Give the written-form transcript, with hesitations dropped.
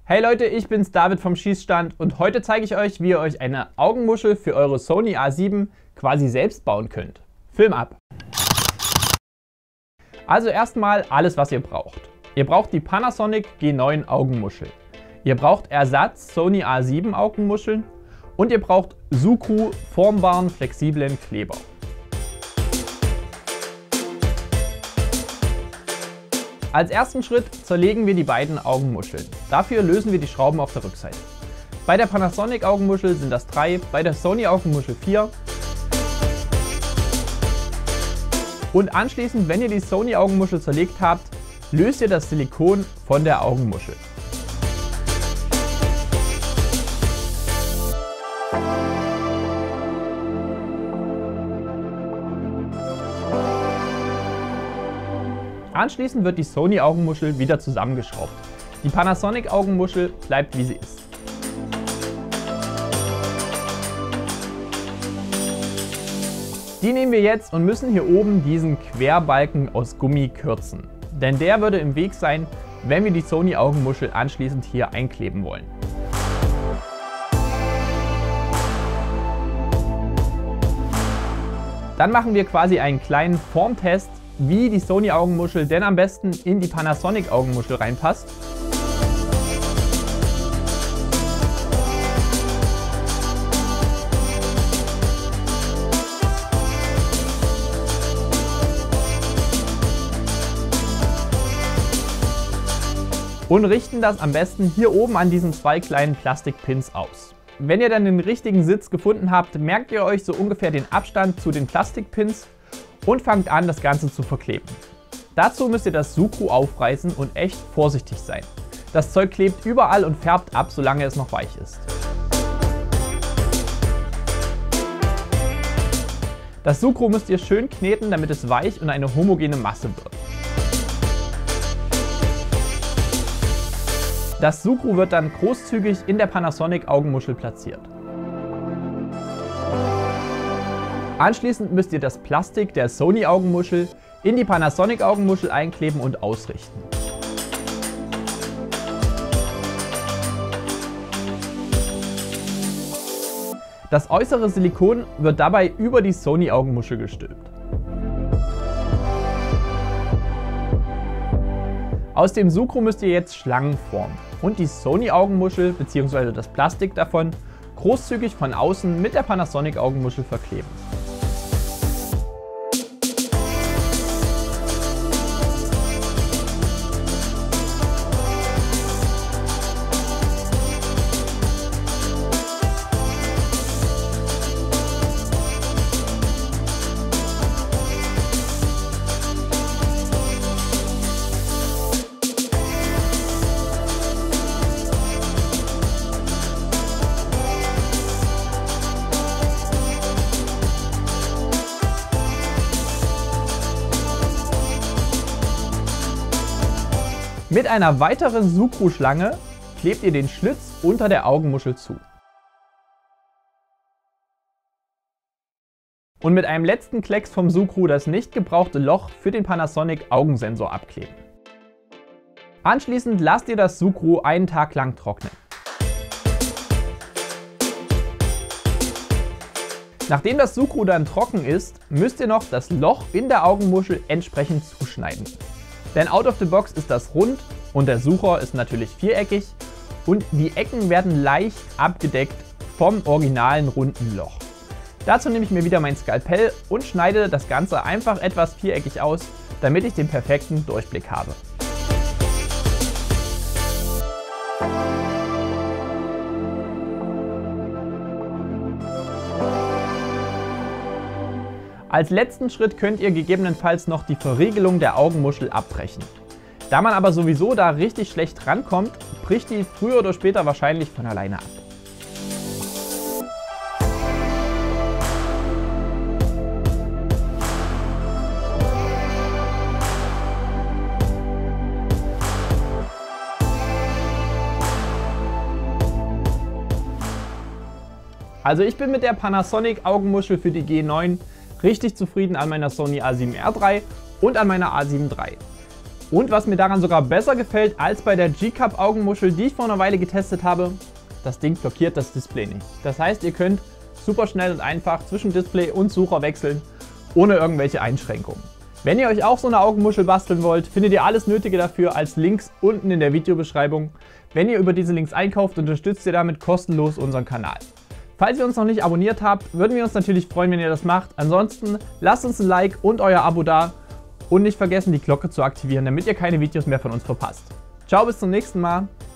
Hey Leute, ich bin's David vom Schießstand und heute zeige ich euch, wie ihr euch eine Augenmuschel für eure Sony A7 quasi selbst bauen könnt. Film ab! Also erstmal alles, was ihr braucht. Ihr braucht die Panasonic G9 Augenmuschel. Ihr braucht Ersatz Sony A7 Augenmuscheln und ihr braucht Sucru formbaren flexiblen Kleber. Als ersten Schritt zerlegen wir die beiden Augenmuscheln. Dafür lösen wir die Schrauben auf der Rückseite. Bei der Panasonic Augenmuschel sind das 3, bei der Sony Augenmuschel 4. Und anschließend, wenn ihr die Sony Augenmuschel zerlegt habt, löst ihr das Silikon von der Augenmuschel. Anschließend wird die Sony Augenmuschel wieder zusammengeschraubt. Die Panasonic Augenmuschel bleibt wie sie ist. Die nehmen wir jetzt und müssen hier oben diesen Querbalken aus Gummi kürzen. Denn der würde im Weg sein, wenn wir die Sony Augenmuschel anschließend hier einkleben wollen. Dann machen wir quasi einen kleinen Formtest, wie die Sony Augenmuschel denn am besten in die Panasonic Augenmuschel reinpasst. Und richten das am besten hier oben an diesen zwei kleinen Plastikpins aus. Wenn ihr dann den richtigen Sitz gefunden habt, merkt ihr euch so ungefähr den Abstand zu den Plastikpins und fangt an, das Ganze zu verkleben. Dazu müsst ihr das Sucru aufreißen und echt vorsichtig sein. Das Zeug klebt überall und färbt ab, solange es noch weich ist. Das Sucru müsst ihr schön kneten, damit es weich und eine homogene Masse wird. Das Sucru wird dann großzügig in der Panasonic Augenmuschel platziert. Anschließend müsst ihr das Plastik der Sony Augenmuschel in die Panasonic Augenmuschel einkleben und ausrichten. Das äußere Silikon wird dabei über die Sony Augenmuschel gestülpt. Aus dem Sucru müsst ihr jetzt Schlangen formen und die Sony Augenmuschel bzw. das Plastik davon großzügig von außen mit der Panasonic Augenmuschel verkleben. Mit einer weiteren Sucru-Schlange klebt ihr den Schlitz unter der Augenmuschel zu. Und mit einem letzten Klecks vom Sucru das nicht gebrauchte Loch für den Panasonic Augensensor abkleben. Anschließend lasst ihr das Sucru einen Tag lang trocknen. Nachdem das Sucru dann trocken ist, müsst ihr noch das Loch in der Augenmuschel entsprechend zuschneiden. Denn out of the box ist das rund und der Sucher ist natürlich viereckig und die Ecken werden leicht abgedeckt vom originalen runden Loch. Dazu nehme ich mir wieder mein Skalpell und schneide das Ganze einfach etwas viereckig aus, damit ich den perfekten Durchblick habe. Als letzten Schritt könnt ihr gegebenenfalls noch die Verriegelung der Augenmuschel abbrechen. Da man aber sowieso da richtig schlecht rankommt, bricht die früher oder später wahrscheinlich von alleine ab. Also ich bin mit der Panasonic Augenmuschel für die G9 richtig zufrieden an meiner Sony A7R III und an meiner A7 III. Und was mir daran sogar besser gefällt als bei der G-Cup Augenmuschel, die ich vor einer Weile getestet habe, das Ding blockiert das Display nicht. Das heißt, ihr könnt super schnell und einfach zwischen Display und Sucher wechseln, ohne irgendwelche Einschränkungen. Wenn ihr euch auch so eine Augenmuschel basteln wollt, findet ihr alles Nötige dafür als Links unten in der Videobeschreibung. Wenn ihr über diese Links einkauft, unterstützt ihr damit kostenlos unseren Kanal. Falls ihr uns noch nicht abonniert habt, würden wir uns natürlich freuen, wenn ihr das macht. Ansonsten lasst uns ein Like und euer Abo da und nicht vergessen, die Glocke zu aktivieren, damit ihr keine Videos mehr von uns verpasst. Ciao, bis zum nächsten Mal.